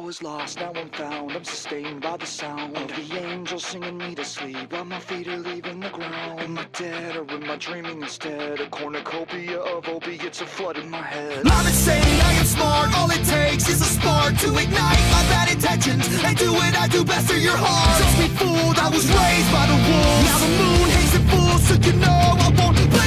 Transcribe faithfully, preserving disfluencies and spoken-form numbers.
was lost, now I'm found. I'm sustained by the sound of the angels singing me to sleep while my feet are leaving the ground. Am I dead or am I dreaming instead? A cornucopia of opiates are flooding my head. I'm insane, I am smart. All it takes is a spark to ignite my bad intentions and do what I do best to your heart. Trust me, fool, I was raised by the wolves. Now the moon hates it, fools, so you know I won't